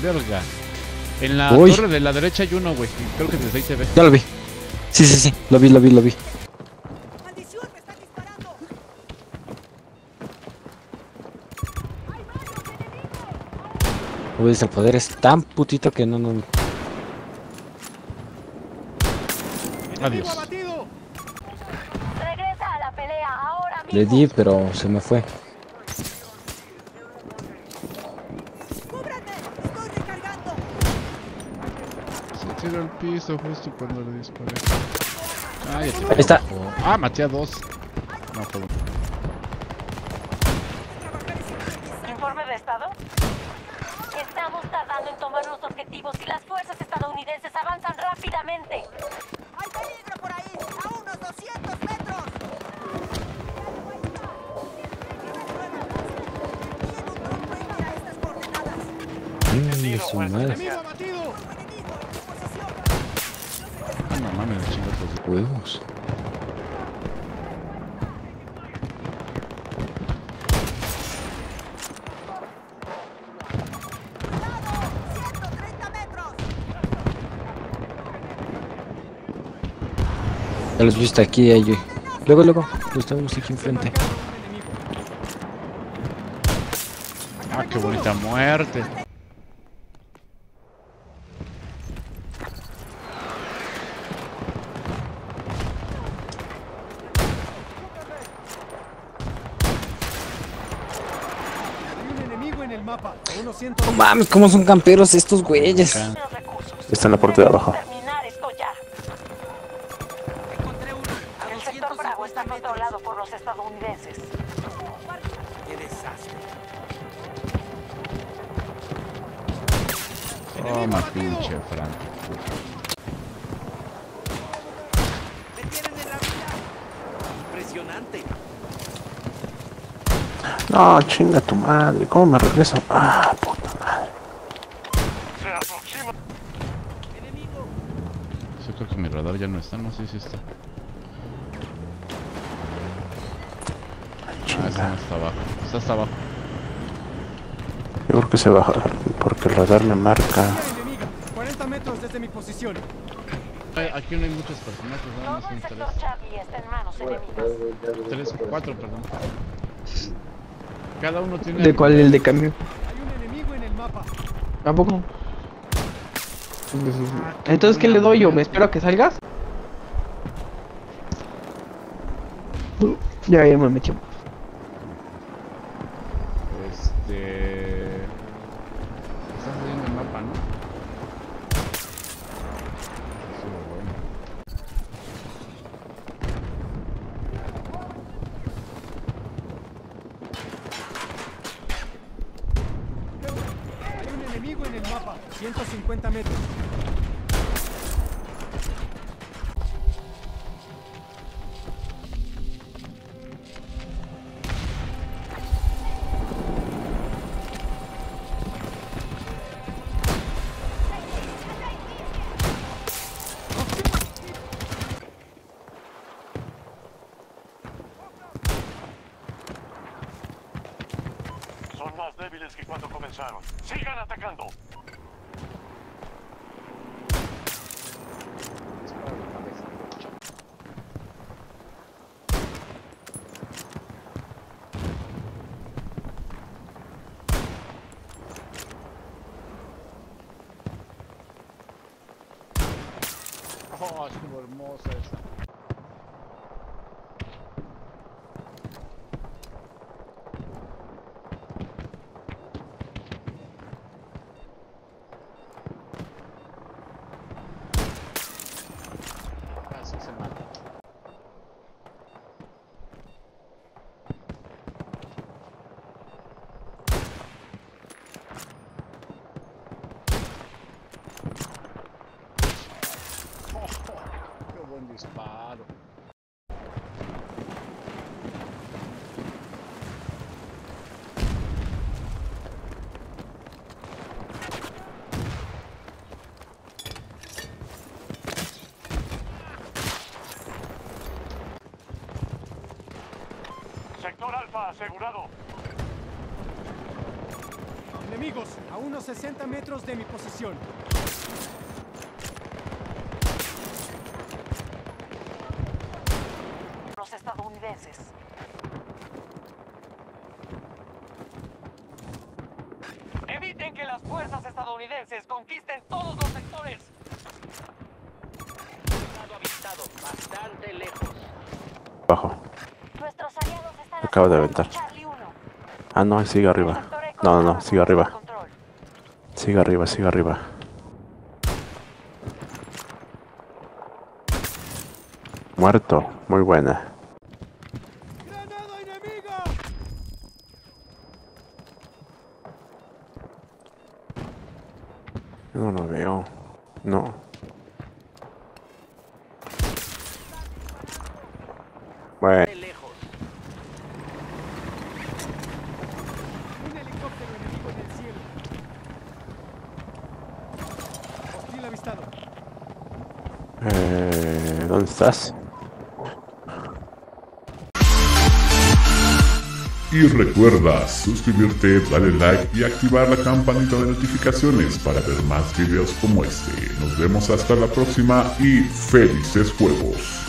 verga. En la Uy. torre de la derecha hay uno, güey. Creo que desde ahí se ve. Ya lo vi. Sí. Lo vi. ¡Maldición! ¡Me están disparando! Uy, ese poder es tan putito que no. Adiós. Regresa a la pelea ahora mismo. Le di, pero se me fue. ¡Cúbrame! ¡Estoy recargando! Se tiró al piso justo cuando le disparé. Ah, ya se Ahí está. bajó. Ah, maté a dos. No, fue uno. Informe de estado. Estamos tardando en tomar los objetivos y las fuerzas estadounidenses avanzan rápidamente. ¡Hay peligro por ahí! ¡A unos 200 metros! ¡A estas coordenadas! Su madre. Ah, no mames, chingados. Huevos. ¡Cuidado! ¡130 metros! Ya los viste aquí, ellos. Luego. Lo estamos aquí enfrente. Ah, qué bonita muerte. No mames, cómo son camperos estos güeyes. Acá. Los recursos. Está en la parte de abajo. Terminar esto ya. Encontré uno. A El sector Bravo está controlado por los estadounidenses. ¡Qué desastre! Toma, pinche Frank. ¡Me tienen en la vida! ¡Impresionante! No, chinga tu madre. ¿Cómo me regreso? Ah, puta madre. ¡Enemigo! Yo creo que mi radar ya no está, no sé si está. Ah, ese no está abajo. Está hasta abajo. Yo creo que se baja porque el radar me marca. Enemiga, 40 metros desde mi posición. Aquí no hay muchos personajes, nada Todo más el son sector Charlie está en manos enemigas. tres, cuatro, perdón. Cada uno tiene... ¿De cuál? ¿El de cambio? Hay un enemigo en el mapa. ¿A poco? Entonces, ¿qué le doy yo? ¿Me espero a que salgas? Ya me metió. Estás viendo el mapa, ¿no? Eso es bueno. Hay un enemigo en el mapa. 150 metros. Son más débiles que cuando comenzaron. ¡Sigan atacando! Oh, estuvo hermosa esta. Así se mata. Qué buen disparo. Sector Alfa asegurado. Enemigos a unos 60 metros de mi posición. Los estadounidenses. Eviten que las fuerzas estadounidenses conquisten todos los sectores. Avistado, bastante lejos. Abajo. Nuestros aliados están Acaba de asegurando aventar. Charlie 1. Ah, no, sigue arriba. No, sigue arriba. Sigue arriba, sigue arriba. Muerto. Muy buena. ¡Granada enemiga! No lo veo. No. Bueno. Un helicóptero enemigo en el cielo. Hostil avistado. ¿Dónde estás? Y recuerda suscribirte, darle like y activar la campanita de notificaciones para ver más videos como este. Nos vemos hasta la próxima y felices juegos.